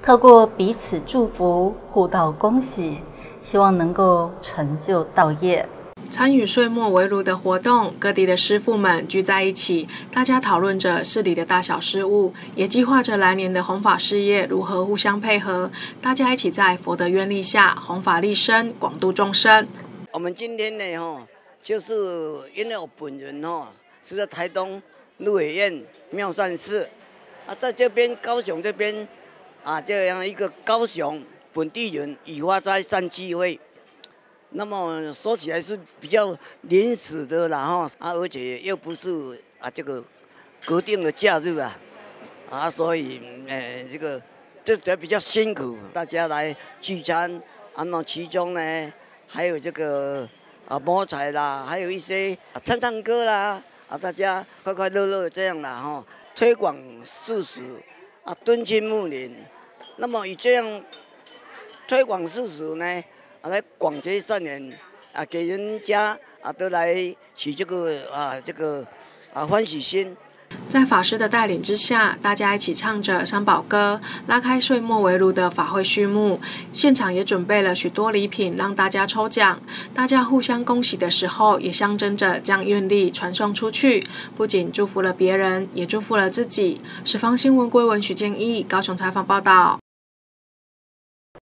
透过彼此祝福、互道恭喜，希望能够成就道业。 参与岁末围炉的活动，各地的师父们聚在一起，大家讨论着寺里的大小事务，也计划着来年的弘法事业如何互相配合。大家一起在佛的愿力下，弘法利生，广度众生。 我们今天呢，就是因为我本人是在台东鹿野苑妙善寺在这边高雄这边这样一个高雄本地人以发斋善聚会。那么说起来是比较临时的啦而且又不是这个固定的假日所以这比较辛苦，大家来聚餐那其中呢还有这个摸彩啦，还有一些唱歌啦大家快快乐乐这样啦推广事实敦亲睦邻。那么以这样推广事实呢来广结善缘给人家都来起这个欢喜心。 在法师的带领之下，大家一起唱着三宝歌，拉开岁末围炉的法会序幕。现场也准备了许多礼品让大家抽奖。大家互相恭喜的时候，也象征着将愿力传送出去，不仅祝福了别人，也祝福了自己。十方新闻归文许建义高雄采访报道。